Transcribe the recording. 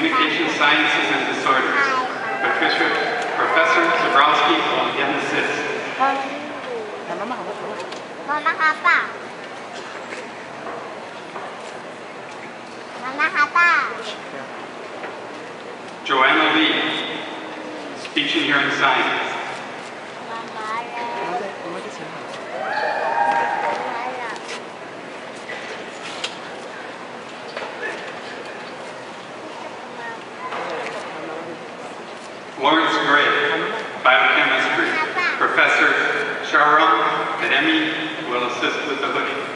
Communication Sciences and Disorders. Professor Zabrowski will again assist. Mama apa? Mama apa? Joanna Lee, Speech and Hearing Science. Lawrence Gray, Biochemistry. Professor Sharon Kademi will assist with the hoodie.